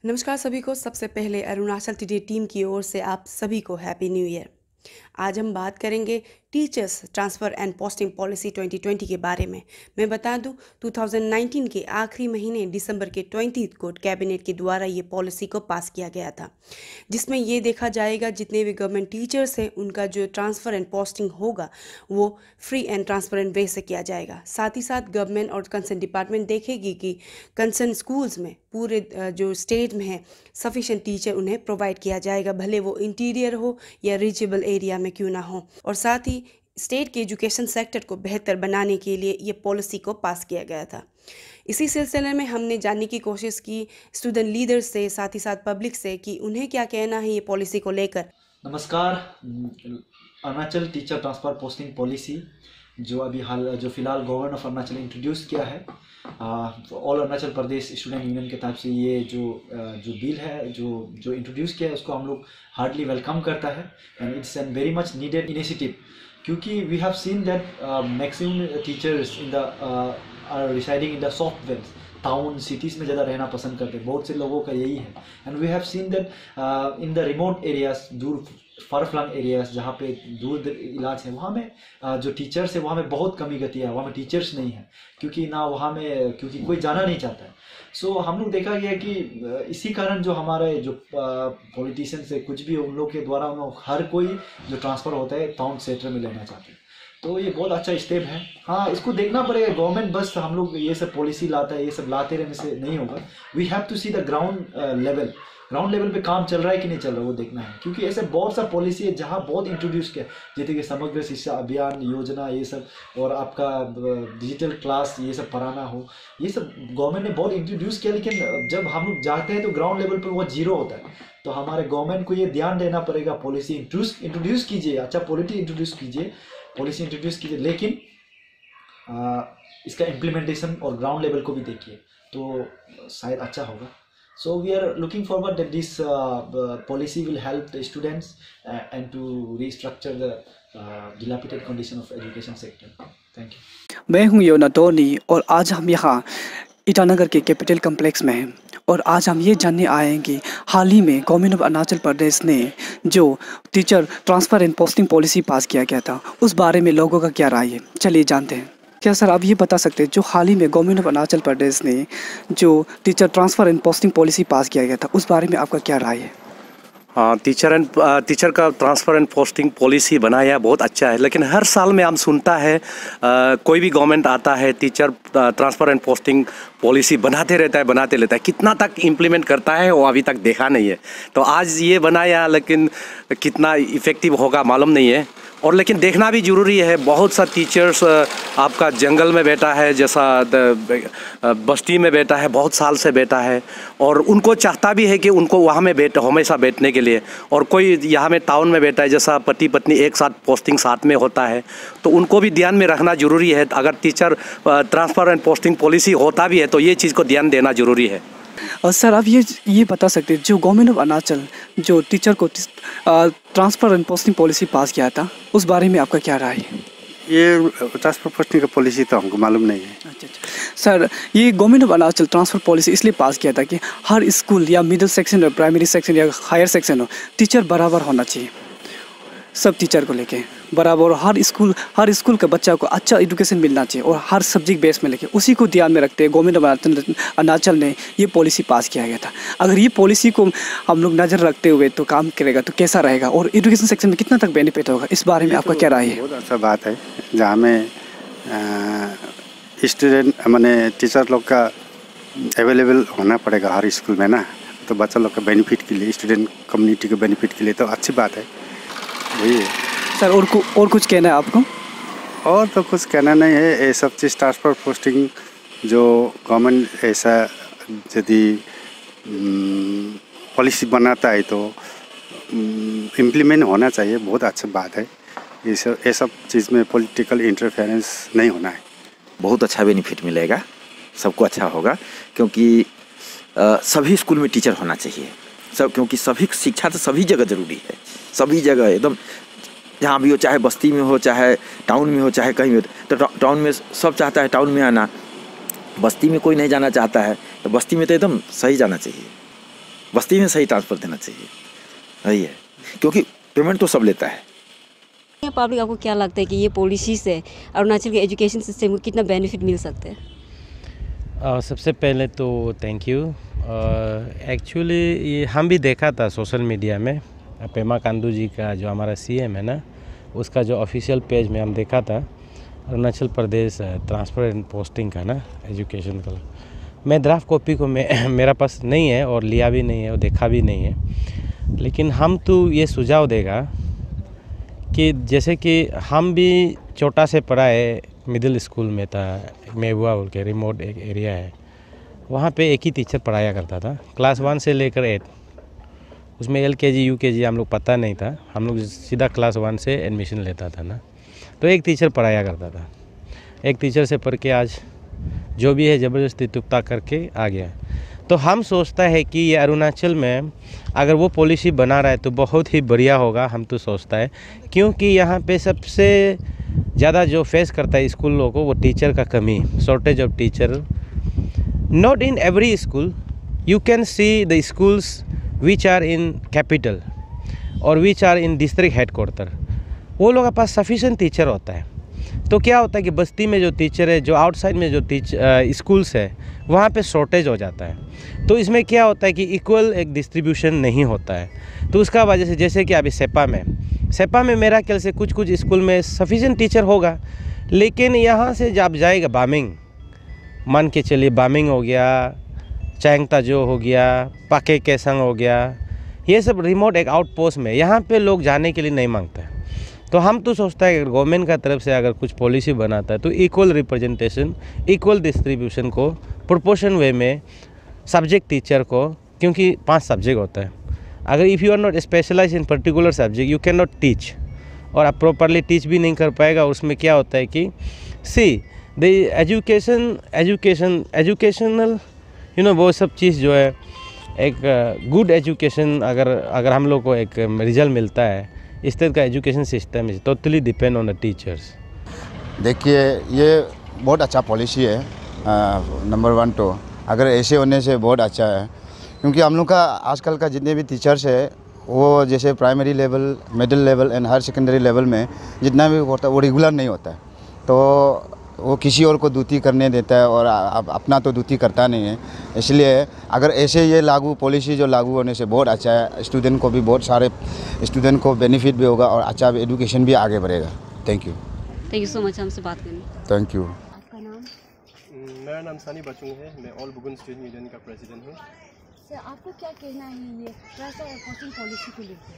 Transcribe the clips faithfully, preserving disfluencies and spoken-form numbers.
नमस्कार सभी को। सबसे पहले अरुणाचल टुडे टीम की ओर से आप सभी को हैप्पी न्यू ईयर। आज हम बात करेंगे teachers transfer and posting policy twenty twenty के बारे में। मैं बता दूं, दो हज़ार उन्नीस के आखिरी महीने दिसंबर के बीस को कैबिनेट के द्वारा ये पॉलिसी को पास किया गया था, जिसमें ये देखा जाएगा जितने भी गवर्नमेंट टीचर्स हैं उनका जो ट्रांसफ़र एंड पोस्टिंग होगा वो फ्री एंड ट्रांसपेरेंट वे से किया जाएगा। साथ ही साथ गवर्नमेंट और कंसर्न डिपार्टमेंट देखेगी कि कंसर्न स्कूल्स में पूरे जो स्टेट में है सफिशेंट टीचर उन्हें प्रोवाइड किया जाएगा, भले वो इंटीरियर हो या रीचेबल एरिया में क्यों ना हो। और साथ ही स्टेट के एजुकेशन सेक्टर को बेहतर बनाने के लिए ये पॉलिसी को पास किया गया था। इसी सिलसिले में हमने जानने की कोशिश की स्टूडेंट लीडर्स से, साथ ही साथ पब्लिक से, कि उन्हें क्या कहना है ये पॉलिसी को लेकर। नमस्कार। Arunachal teacher transfer posting policy जो अभी हाल जो फिलहाल गवर्नमेंट ऑफ अरुणाचल ने इंट्रोड्यूस किया है, all Arunachal Pradesh student union के तरफ से ये जो जो बिल है जो जो इंट्रोड्यूस किया है उसको हम लोग हार्डली वेलकम करता है and it's an very much needed initiative, क्योंकि we have seen that maximum teachers in the are residing in the soft wells town cities में ज़्यादा रहना पसंद करते हैं। बहुत से लोगों का यही है and we have seen that in the remote areas, दूर फार फ्लंग एरियाज जहाँ पे दूर इलाज है, वहाँ में uh, जो टीचर्स है वहाँ में बहुत कमी गति है, वहाँ में टीचर्स नहीं है, क्योंकि ना वहाँ में क्योंकि कोई जाना नहीं चाहता है। सो so, हम लोग देखा गया कि इसी कारण जो हमारे जो पॉलिटिशियंस है कुछ भी उन लोग के द्वारा उन लोग हर कोई जो ट्रांसफ़र होता है टाउन सेंटर में लेना चाहते हैं। तो ये बहुत अच्छा स्टेप है। हाँ, इसको देखना पड़ेगा। गवर्नमेंट बस हम लोग ये सब पॉलिसी लाता है, ये सब लाते रहने से नहीं होगा। We have to see the ground level, ground level पे काम चल रहा है कि नहीं चल रहा है वो देखना है, क्योंकि ऐसे बहुत सा पॉलिसी है जहाँ बहुत इंट्रोड्यूस किया, जैसे कि समग्र शिक्षा अभियान योजना ये सब, और आपका डिजिटल क्लास ये सब पढ़ाना हो, ये सब गवर्नमेंट ने बहुत इंट्रोड्यूस किया, लेकिन जब हम लोग जाते हैं तो ग्राउंड लेवल पर वो जीरो होता है। तो हमारे गवर्नमेंट को ये ध्यान देना पड़ेगा, पॉलिसी इंट्रोड्यूस इंट्रोड्यूस कीजिए, अच्छा पॉलिसी इंट्रोड्यूस कीजिए पॉलिसी इंट्रोड्यूस कीजिए, लेकिन आ, इसका इम्प्लीमेंटेशन और ग्राउंड लेवल को भी देखिए तो शायद अच्छा होगा। So we are looking forward that this uh, policy will help the students uh, and to restructure the uh, dilapidated condition of education sector. Thank you. मैं हूं योना टोनी और आज हम यहाँ ईटानगर के कैपिटल कम्प्लेक्स में हैं और आज हम ये जानने आए हैं कि हाल ही में गवर्नमेंट ऑफ अरुणाचल प्रदेश ने जो teacher transfer and posting policy pass किया गया था उस बारे में लोगों का क्या राय है। चलिए जानते हैं। क्या सर आप ये बता सकते हैं जो हाल ही में गवर्नमेंट ऑफ अरुणाचल प्रदेश ने जो teacher transfer and posting policy pass किया गया था उस बारे में आपका क्या राय है? हाँ, टीचर एंड टीचर का ट्रांसफ़र एंड पोस्टिंग पॉलिसी बनाया बहुत अच्छा है, लेकिन हर साल में हम सुनता है आ, कोई भी गवर्नमेंट आता है teacher transfer and posting policy बनाते रहता है बनाते रहता है कितना तक इम्प्लीमेंट करता है वो अभी तक देखा नहीं है। तो आज ये बनाया, लेकिन कितना इफ़ेक्टिव होगा मालूम नहीं है। और लेकिन देखना भी ज़रूरी है। बहुत सा टीचर्स आपका जंगल में बैठा है, जैसा बस्ती में बैठा है, बहुत साल से बैठा है, और उनको चाहता भी है कि उनको वहाँ में बैठ हमेशा बैठने के लिए, और कोई यहाँ में टाउन में बैठा है, जैसा पति पत्नी एक साथ पोस्टिंग साथ में होता है, तो उनको भी ध्यान में रखना ज़रूरी है। अगर teacher transfer and posting policy होता भी है तो ये चीज़ को ध्यान देना ज़रूरी है। और सर आप ये ये बता सकते हैं जो गवर्नमेंट ऑफ अरुणाचल जो टीचर को transfer and posting policy pass किया था उस बारे में आपका क्या राय है? ये ट्रांसफ़र पोस्टिंग का पॉलिसी तो हमको मालूम नहीं है। अच्छा अच्छा सर, ये government of Arunachal transfer policy इसलिए पास किया था कि हर स्कूल या मिडिल सेक्शन हो, प्राइमरी सेक्शन या हायर सेक्शन हो, टीचर बराबर होना चाहिए। सब टीचर को लेके बराबर, हर स्कूल हर स्कूल के बच्चा को अच्छा एजुकेशन मिलना चाहिए और हर सब्जेक्ट बेस में लेके उसी को ध्यान में रखते हुए गवर्नमेंट ऑफ अरुणाचल ने ये पॉलिसी पास किया गया था। अगर ये पॉलिसी को हम लोग नज़र रखते हुए तो काम करेगा तो कैसा रहेगा और एजुकेशन सेक्शन में कितना तक बेनिफिट होगा, इस बारे में आपका क्या राय है? बहुत अच्छा बात है, जहाँ में स्टूडेंट मैंने टीचर लोग का अवेलेबल होना पड़ेगा हर स्कूल में ना, तो बच्चा लोग का बेनिफिट के लिए, स्टूडेंट कम्युनिटी के बेनिफिट के लिए तो अच्छी बात है। वही है सर। और को, और कुछ कहना है आपको? और तो कुछ कहना नहीं है। ये सब चीज़ ट्रांसफ़र पोस्टिंग जो गवर्नमेंट ऐसा यदि पॉलिसी बनाता है तो इम्प्लीमेंट होना चाहिए, बहुत अच्छा बात है। ये सब ये सब चीज़ में पॉलिटिकल इंटरफेरेंस नहीं होना है। बहुत अच्छा बेनिफिट मिलेगा, सबको अच्छा होगा, क्योंकि आ, सभी स्कूल में टीचर होना चाहिए सब, क्योंकि सभी शिक्षा तो सभी जगह ज़रूरी है, सभी जगह एकदम जहाँ भी हो, चाहे बस्ती में हो, चाहे टाउन में हो, चाहे कहीं भी हो। तो टाउन में सब चाहता है टाउन में आना, बस्ती में कोई नहीं जाना चाहता है, तो बस्ती में तो एकदम सही जाना चाहिए। बस्ती में सही ट्रांसफ़र देना चाहिए, वही है, क्योंकि पेमेंट तो सब लेता है। पब्लिक आपको क्या लगता है कि ये पॉलिसी से अरुणाचल के एजुकेशन सिस्टम को कितना बेनिफिट मिल सकता है? uh, सबसे पहले तो थैंक यू। एक्चुअली ये हम भी देखा था सोशल मीडिया में, पेमा खांडू जी का जो हमारा सीएम है ना, उसका जो ऑफिशियल पेज में हम देखा था Arunachal Pradesh transfer and posting का ना एजुकेशन का। मैं ड्राफ्ट कॉपी को मैं मेरा पास नहीं है और लिया भी नहीं है और देखा भी नहीं है, लेकिन हम तो ये सुझाव देगा कि जैसे कि हम भी छोटा से पढ़ा है, मिडिल स्कूल में था, मेबुआ बोल के रिमोट एक एरिया है, वहाँ पे एक ही टीचर पढ़ाया करता था क्लास वन से लेकर एट। उसमें एल के जी यू के जी हम लोग पता नहीं था, हम लोग सीधा क्लास वन से एडमिशन लेता था ना, तो एक टीचर पढ़ाया करता था। एक टीचर से पढ़ के आज जो भी है ज़बरदस्ती तुक्ता करके आ गया। तो हम सोचता है कि ये अरुणाचल में अगर वो पॉलिसी बना रहा है तो बहुत ही बढ़िया होगा, हम तो सोचता है, क्योंकि यहाँ पे सबसे ज़्यादा जो फेस करता है स्कूलों को वो टीचर का कमी, shortage of teacher. Not in every school, you can see the schools which are in capital और which are in district headquarter, वो लोगों के पास सफिशेंट टीचर होता है। तो क्या होता है कि बस्ती में जो टीचर है, जो आउटसाइड में जो टीचर स्कूल्स है, वहाँ पे शॉर्टेज हो जाता है। तो इसमें क्या होता है कि इक्वल एक डिस्ट्रीब्यूशन नहीं होता है। तो उसका वजह से जैसे कि अभी सेपा में सेपा में मेरा ख्याल से कुछ कुछ स्कूल में सफिशेंट टीचर होगा, लेकिन यहाँ से जब जाएगा बामिंग, मान के चलिए बामिंग हो गया, चैंगता जो हो गया, पाके केसंग हो गया, ये सब रिमोट एक आउटपोस्ट में, यहाँ पे लोग जाने के लिए नहीं मांगते हैं। तो हम तो सोचता है कि गवर्नमेंट का तरफ से अगर कुछ पॉलिसी बनाता है तो इक्वल रिप्रेजेंटेशन, इक्वल डिस्ट्रीब्यूशन को प्रोपोर्शन वे में सब्जेक्ट टीचर को, क्योंकि पांच सब्जेक्ट होता है, अगर if you are not specialise in particular subject you can not teach, और आप प्रॉपरली टीच भी नहीं कर पाएगा। उसमें क्या होता है कि see the education education educational you know वो सब चीज़ जो है, एक गुड एजुकेशन अगर अगर हम लोग को एक रिजल्ट मिलता है, इस तरह का education system is totally depend on the teachers. देखिए ये बहुत अच्छा पॉलिसी है, नंबर वन तो अगर ऐसे होने से बहुत अच्छा है, क्योंकि हम लोग का आजकल का जितने भी टीचर्स है वो जैसे primary level, middle level and higher secondary level में जितना भी होता है वो रेगुलर नहीं होता है, तो वो किसी और को ड्यूटी करने देता है और अपना तो ड्यूटी करता नहीं है। इसलिए अगर ऐसे ये लागू पॉलिसी जो लागू होने से बहुत अच्छा है, स्टूडेंट को भी बहुत सारे स्टूडेंट को बेनिफिट भी होगा और अच्छा एजुकेशन भी आगे बढ़ेगा। Thank you thank you so much हमसे बात करने। Thank you. आपका नाम? मेरा नाम सानी बचुंग है, मैं ऑल बुगुन स्टूडेंट यूनियन का प्रेसिडेंट हूँ। सर आपको क्या कहना है ये ट्रांसफर एंड पोस्टिंग पॉलिसी को लेकर?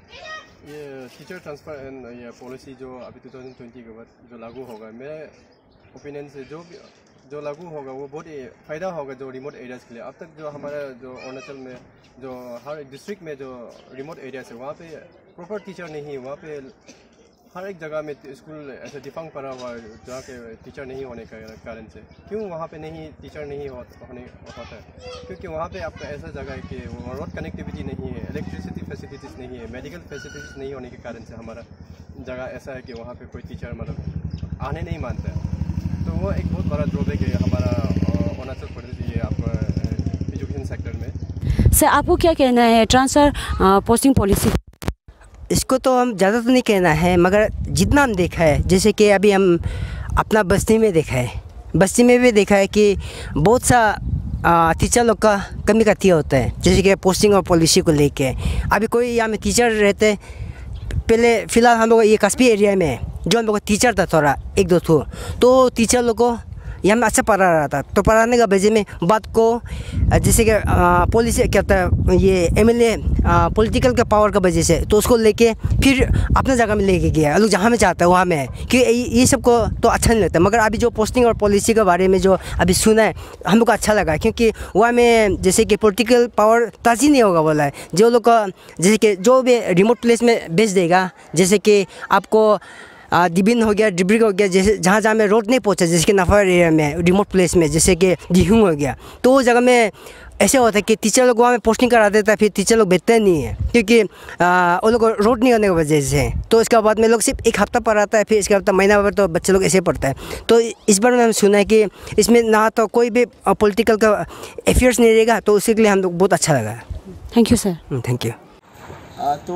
ये टीचर ट्रांसफ़र एंड ये पॉलिसी जो अभी टू थाउजेंड ट्वेंटी के बाद जो लागू होगा, मेरे ओपिनियन से जो जो लागू होगा वो बहुत ही फ़ायदा होगा जो रिमोट एरियाज़ के लिए। अब तक जो हमारा जो अरुणाचल में जो हर एक डिस्ट्रिक्ट में जो रिमोट एरियाज़ है वहाँ पे प्रॉपर टीचर नहीं है, वहाँ पे हर एक जगह में स्कूल ऐसे डिफंग पड़ा हुआ है जहाँ के टीचर नहीं होने के कारण से। क्यों वहाँ पे नहीं टीचर नहीं हो, होने होता है? क्योंकि वहाँ पे आपका ऐसा जगह है कि रोड कनेक्टिविटी नहीं है, इलेक्ट्रिसिटी फैसिलिटीज़ नहीं है, मेडिकल फैसिलिटीज़ नहीं होने के कारण से हमारा जगह ऐसा है कि वहाँ पे कोई टीचर मतलब आने नहीं मानता है। तो वो एक बहुत बड़ा ड्रॉबैक है हमारा अरुणाचल प्रदेश ये आपका एजुकेशन सेक्टर में। सर आपको क्या कहना है ट्रांसफर पोस्टिंग पॉलिसी? इसको तो हम ज़्यादा तो नहीं कहना है, मगर जितना हम देखा है, जैसे कि अभी हम अपना बस्ती में देखा है, बस्ती में भी देखा है कि बहुत सा टीचर लोग का कमी कती होता है, जैसे कि पोस्टिंग और पॉलिसी को लेके। अभी कोई यहाँ में टीचर रहते, पहले फ़िलहाल हम लोग ये कस्बी एरिया में जो हम लोग टीचर था थोड़ा एक दो ठो, तो टीचर लोग को यहाँ में अच्छा पढ़ा रहा था, तो पढ़ाने का वजह में बात को जैसे कि पॉलिसी क्या होता है ये एमएलए पॉलिटिकल का पावर का वजह से, तो उसको लेके फिर अपना जगह में लेके गया, लोग जहाँ में चाहता है वहाँ में, कि ये सब को तो अच्छा नहीं लगता। मगर अभी जो पोस्टिंग और पॉलिसी के बारे में जो अभी सुना है हम लोग को अच्छा लगा, क्योंकि वहाँ में जैसे कि पॉलिटिकल पावर ताजी नहीं होगा बोला है, जो लोग का जैसे कि जो भी रिमोट प्लेस में भेज देगा, जैसे कि आपको दिबिन हो गया, डिब्रीगढ़ हो गया, जैसे जहाँ जहाँ में रोड नहीं पहुँचा, जैसे कि नफर एरिया में रिमोट प्लेस में, जैसे कि दिहुंग हो गया, तो वो जगह में ऐसे होता है कि टीचर लोग वहाँ में पोस्टिंग करा देता है, फिर टीचर लोग भेजते नहीं है, क्योंकि वो लोग रोड नहीं होने की वजह से। तो इसके बाद में लोग सिर्फ एक हफ्ता पढ़ाता है, फिर इसके हफ्ता महीना भर तो बच्चे लोग ऐसे पढ़ता है। तो इस बार में हम सुना है कि इसमें ना तो कोई भी पॉलिटिकल का अफेयर्स नहीं रहेगा, तो उसी के लिए हम लोग बहुत अच्छा लगा। Thank you sir. Thank you. आ, तो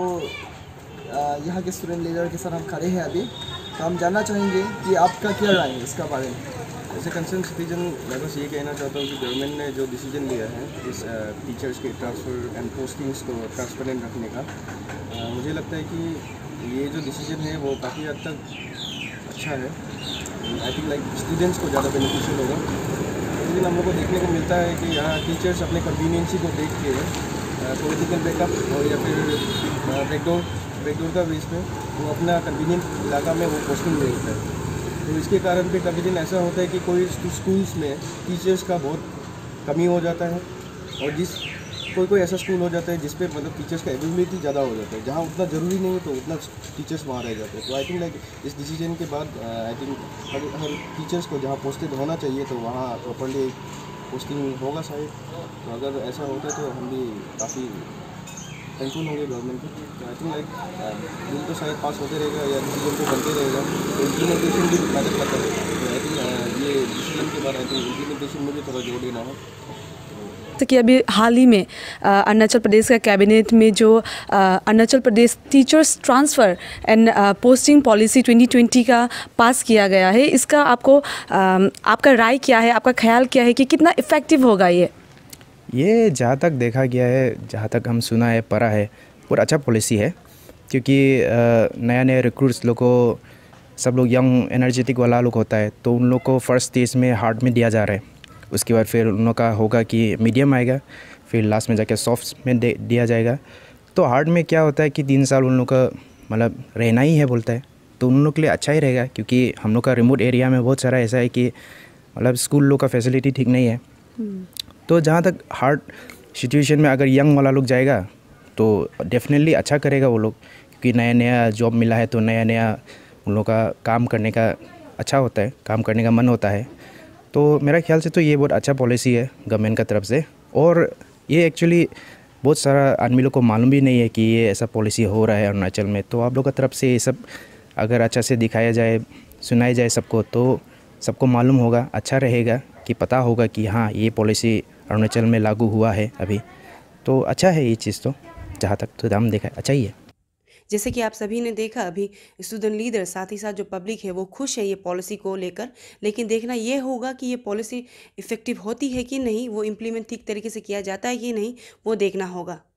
आ, यहाँ के स्टूडेंट लीडर के साथ हम खड़े हैं अभी, तो हम जानना चाहेंगे कि आपका क्या राय है इसका बारे में। एज ए कंसर्न सिटीजन मैं बस ये कहना चाहता हूँ कि गवर्नमेंट ने जो डिसीजन लिया है इस टीचर्स के ट्रांसफ़र एंड पोस्टिंग्स को ट्रांसपेरेंट रखने का, आ, मुझे लगता है कि ये जो डिसीजन है वो काफ़ी हद तक अच्छा है। आई थिंक लाइक स्टूडेंट्स को ज़्यादा बेनिफिशियल होगा। लेकिन हम लोग को देखने को मिलता है कि यहाँ टीचर्स अपने कन्वीनियंसी को देख के पॉलिटिकल बैकअप और या फिर ब्रेकडोर ब्रेकडोर का बेस पे वो अपना कन्वीनियंट इलाका में वो पोस्टिंग ले लेता है। तो इसके कारण पे कभी दिन ऐसा होता है कि कोई स्कूल्स में टीचर्स का बहुत कमी हो जाता है और जिस कोई कोई ऐसा स्कूल हो जाता है जिस पे मतलब टीचर्स का अवेलेबिलिटी ज़्यादा हो जाता है, जहाँ उतना ज़रूरी नहीं है तो उतना टीचर्स वहाँ रह जाते हैं। तो आई थिंक लाइक इस डिसीजन के बाद I think her her teachers को जहाँ पोस्टेड होना चाहिए तो वहाँ प्रॉपरली पोस्टिंग होगा शायद। तो अगर ऐसा होता है तो हम भी काफ़ी थैंकफुल होंगे गवर्नमेंट को। तो आई थिंक लाइक बिल तो शायद पास होते रहेगा या डिसीजन तो बनते रहेगा, तो इम्प्लीमेंटेशन भी मदद करता है। तो आई थिंक ये डिसीजन के बाद आई थिंक इम्प्लीमेंटेशन में भी थोड़ा जोर देना है। जैसे कि अभी हाल ही में अरुणाचल प्रदेश का कैबिनेट में जो Arunachal Pradesh teachers transfer and posting policy twenty twenty का पास किया गया है, इसका आपको आपका राय क्या है, आपका ख्याल क्या है कि कितना इफ़ेक्टिव होगा ये? ये जहाँ तक देखा गया है, जहाँ तक हम सुना है, पढ़ा है, बहुत अच्छा पॉलिसी है। क्योंकि नया नया रिक्रूट्स लोग को, सब लोग यंग एनर्जेटिक वाला लोग होता है, तो उन लोग को फर्स्ट स्टेज में हार्ड में दिया जा रहा है। उसके बाद फिर उन लोग का होगा कि मीडियम आएगा, फिर लास्ट में जाके सॉफ्ट में दे दिया जाएगा। तो हार्ड में क्या होता है कि तीन साल उन लोग का मतलब रहना ही है बोलता है, तो उन लोग के लिए अच्छा ही रहेगा। क्योंकि हम लोग का रिमोट एरिया में बहुत सारा ऐसा है कि मतलब स्कूल लोग का फैसिलिटी ठीक नहीं है। तो जहाँ तक हार्ड सिचुएशन में अगर यंग वाला लोग जाएगा तो डेफिनेटली अच्छा करेगा वो लोग, क्योंकि नया नया जॉब मिला है तो नया नया उन लोग का काम करने का अच्छा होता है, काम करने का मन होता है। तो मेरा ख्याल से तो ये बहुत अच्छा पॉलिसी है गवर्नमेंट का तरफ से। और ये एक्चुअली बहुत सारा आदमी लोग को मालूम भी नहीं है कि ये ऐसा पॉलिसी हो रहा है अरुणाचल में। तो आप लोग की तरफ से ये सब अगर अच्छा से दिखाया जाए, सुनाया जाए सबको, तो सबको मालूम होगा, अच्छा रहेगा कि पता होगा कि हाँ ये पॉलिसी अरुणाचल में लागू हुआ है अभी। तो अच्छा है ये चीज़, तो जहाँ तक तो हम देखा अच्छा ही है। जैसे कि आप सभी ने देखा, अभी स्टूडेंट लीडर साथ ही साथ जो पब्लिक है वो खुश है ये पॉलिसी को लेकर, लेकिन देखना ये होगा कि ये पॉलिसी इफ़ेक्टिव होती है कि नहीं, वो इम्प्लीमेंट ठीक तरीके से किया जाता है कि नहीं, वो देखना होगा।